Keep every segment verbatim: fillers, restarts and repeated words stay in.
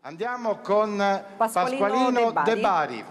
Andiamo con Pasqualino, Pasqualino De Bari. De Bari,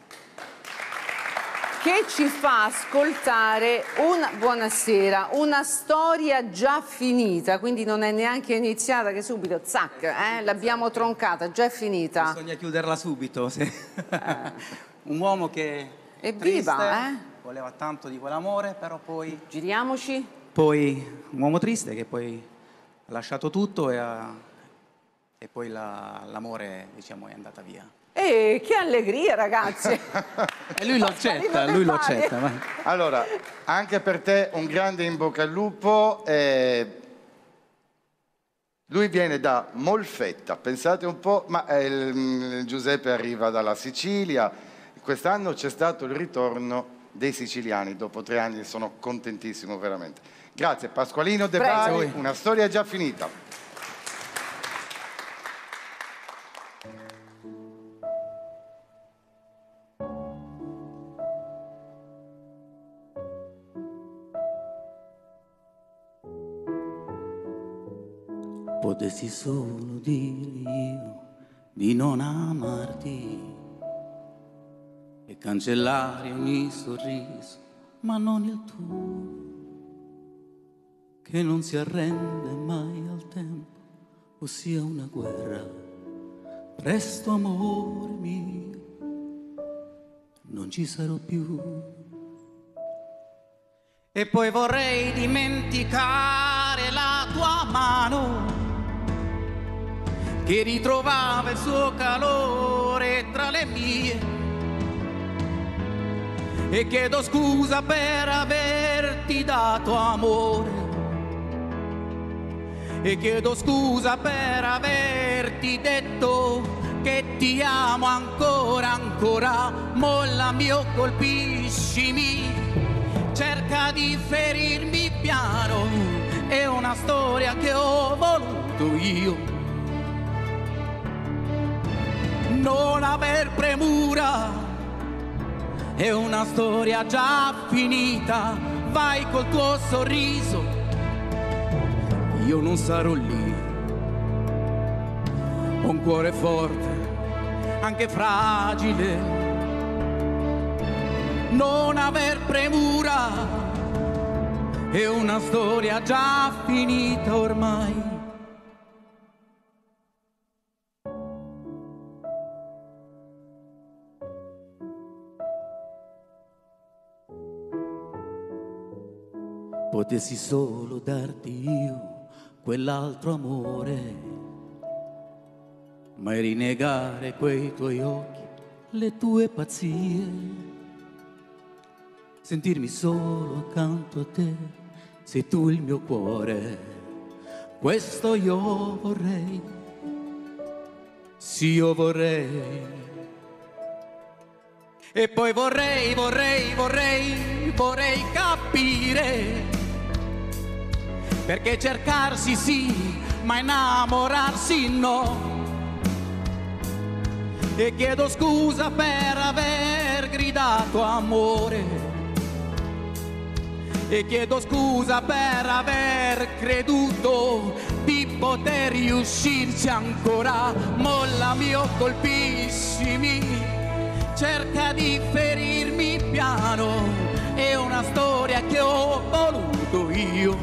che ci fa ascoltare una buonasera, una storia già finita, quindi non è neanche iniziata, che subito, zac, eh, l'abbiamo troncata, già è finita. Bisogna chiuderla subito. Sì. Eh. Un uomo che Evviva, triste, eh? voleva tanto di quell'amore, però poi... Giriamoci. Poi un uomo triste che poi ha lasciato tutto e, ha, e poi la, l'amore, diciamo, è andata via. E che allegria, ragazzi! E lui lo accetta, lui lo accetta. Ma... Allora, anche per te un grande in bocca al lupo. Eh, lui viene da Molfetta, pensate un po', ma eh, il, Giuseppe arriva dalla Sicilia. Quest'anno c'è stato il ritorno dei siciliani, dopo tre anni, sono contentissimo veramente. Grazie Pasqualino De Bari, una storia già finita. Potessi solo dire io di non amarti e cancellare ogni sorriso, ma non il tuo, che non si arrende mai al tempo, ossia una guerra. Presto, amore mio, non ci sarò più. E poi vorrei dimenticare la tua mano che ritrovava il suo calore tra le mie. E chiedo scusa per averti dato amore. E chiedo scusa per averti detto che ti amo ancora, ancora. Mollami o colpiscimi, cerca di ferirmi piano. È una storia che ho voluto io. Non aver premura, è una storia già finita. Vai col tuo sorriso, io non sarò lì. Ho un cuore forte, anche fragile. Non aver premura, è una storia già finita ormai. Potessi solo darti io quell'altro amore, ma rinnegare quei tuoi occhi, le tue pazzie, sentirmi solo accanto a te, sei tu il mio cuore, questo io vorrei, sì io vorrei. E poi vorrei, vorrei, vorrei, vorrei capire perché cercarsi sì, ma innamorarsi no. E chiedo scusa per aver gridato amore. E chiedo scusa per aver creduto di poter riuscirci ancora. Mollami o colpiscimi, cerca di ferirmi piano. È una storia che ho voluto io.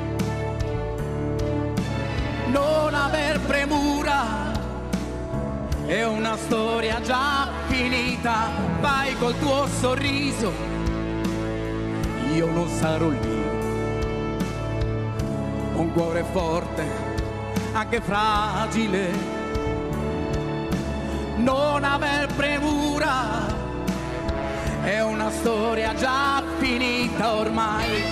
Non aver premura, è una storia già finita. Vai col tuo sorriso, io non sarò lì. Ho un cuore forte, anche fragile. Non aver premura, è una storia già finita ormai.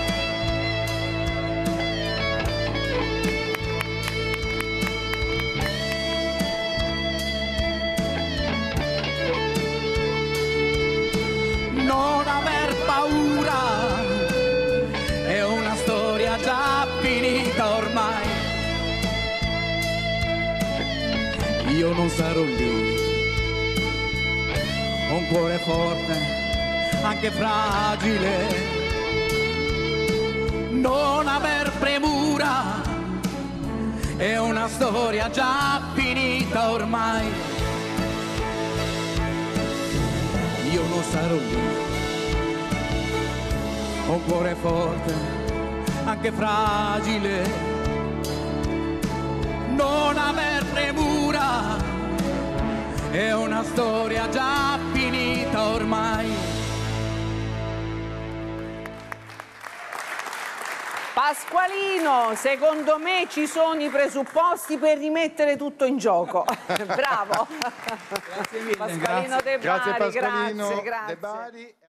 Non aver paura, è una storia già finita ormai. Io non sarò lì. Ho un cuore forte, anche fragile. Non aver premura, è una storia già finita finita ormai. Io non sarò lì, ho un cuore forte, anche fragile, non aver premura, è una storia già finita ormai. Pasqualino, secondo me ci sono i presupposti per rimettere tutto in gioco. Bravo. Grazie mille. Pasqualino De Bari, Grazie Pasqualino grazie, grazie. De Bari.